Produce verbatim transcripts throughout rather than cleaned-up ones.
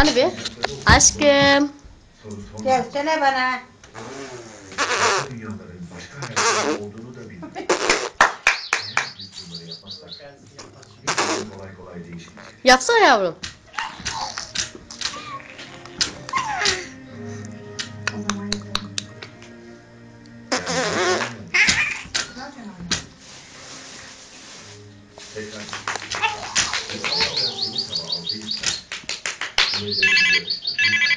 Hani bir aşkım. Gelsene bana. Dünyaların başka hayatları olduğunu da bildim. Eğer biz bunları yapmazsak hiç kolay kolay değişmeyecek. Yapsana yavrum. O zaman yaparım. Zaten anne. Tekrar. Seni sabah aldıysa, bunu da bir yarıştırdıysa,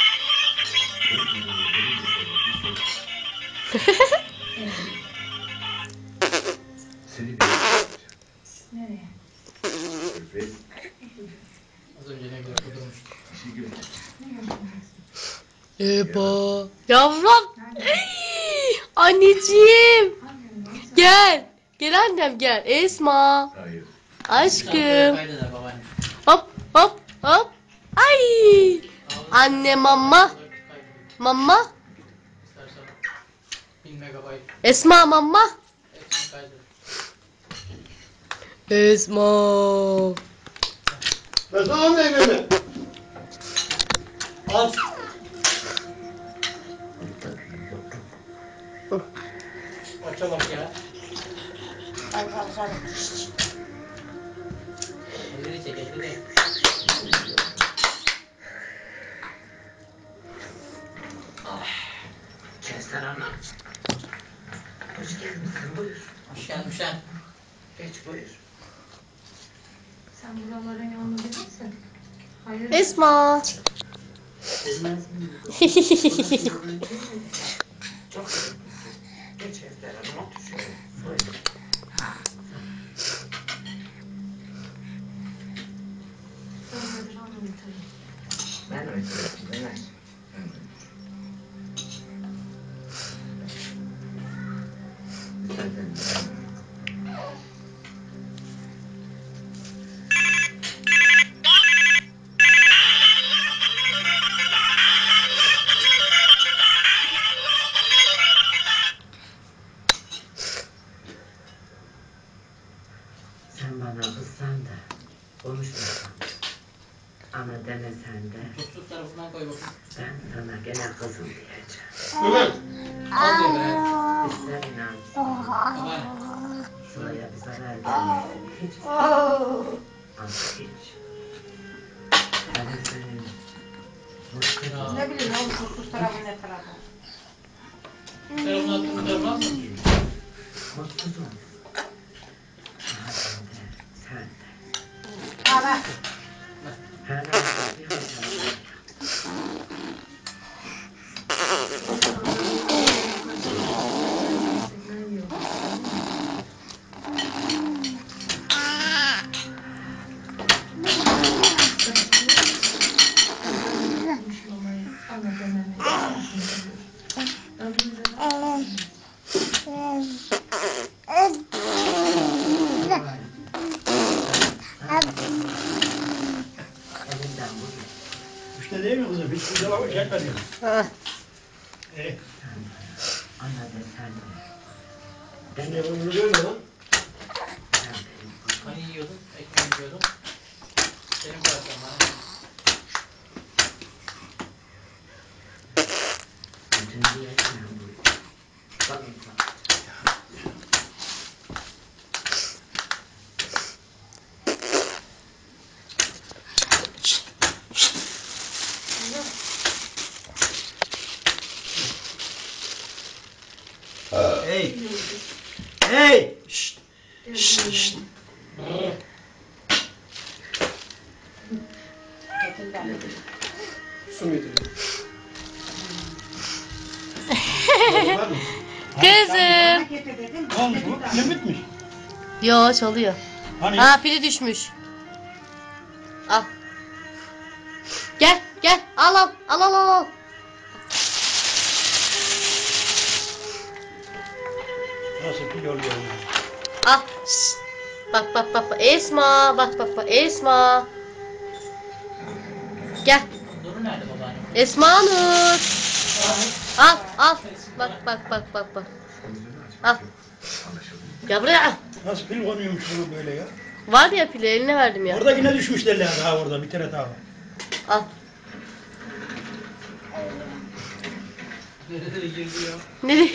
seni bir Nereye? sürpriz. Az önce ne güzel kudurmuştu. İşi göreceğiz. Ne götürüyorsun? Eba. Yavrum. Nerede? Ey, anneciğim. Annem neyse. Gel. Gel annem gel. Esma. Hayır. Aşkım. Kaydeder babaanne. Hop hop hop. Ay. Anne mama. Mama. İstersen bin megabayt Esma mama. hepsini kaydır. Esma. Versene meyvemi. Al. Açalım ya. Ay kalkarım. Elleri çek elleri. Kevser Hanım. Hoş gelmişsin, buyur. Hoş gelmişsin. Geç buyur. Sen buraların yolunu bilirsin. Hayır. Esma. Bilmez miyim? Çok iyi. Geç Kevser Hanım, otur şöyle. Buyur. Ha. Sonra bir onu getireyim. Ben ötürüm, değil mi? Zaten. Sen bana kızsan da konuşmasan, ama demesen de Tuzsuz tarafından koy bakayım. ben sana gene kızım diyeceğim. Evet. Az diyor be. İster inan, Babaanne. Sıla'ya bir zarar gelmesin hiç istemem. Ama hiç. Ben de senin mutluluğun, Ne bileyim oğlum kusuz tarafı ne tarafı. Tarafını attın mı tarafı alsın. mutsuzum. Ama sen de, sen de. Ha bak. Her neyse bir hata var. Elinden bugün İşte değil mi kızım? Hiç güzel ama gelmedi. Ha. E, ana de sen de. şimdi bunu böyle lan. Sen benim kızım. Hani yiyordun, ekmeği yiyordun. Senin parçan bana. Bütün diyeceğim bu. Bakın bak. Hey. Hey. Şşt. Şşt. Şşt. Su mu getirdin? Var mı? Kızım. Getir dedim. Ne olmuş bu? Ne bitmiş? Yo çalıyor. Hani? Ha pili düşmüş. Al. Gel gel al al al al al. Nasıl pil oluyor yani? Al. Şşt. Bak bak bak bak Esma bak bak bak Esma. Gel. Duru nerede babaanne? Esma Nur. Al al. Bak bak bak bak bak. Al. Gel buraya. Nasıl pil konuyormuş bunu böyle ya? Var ya pili eline verdim ya. Orada yine düşmüş derler daha orada bir tane daha var. Al. Nerelere girdi ya? Ne?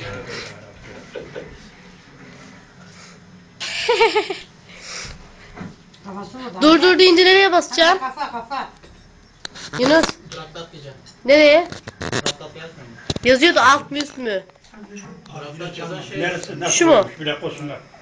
Kafası orada. Dur dur deyince nereye basacağım? Kafa kafa. Yunus Traktat diyeceğim. nereye? Traktat yazmıyor mu? Yazıyordu alt mı üst mü? Traktat yazan şey. Neresi? Nasıl Şu mu? olmuş? Bir dakika olsunlar.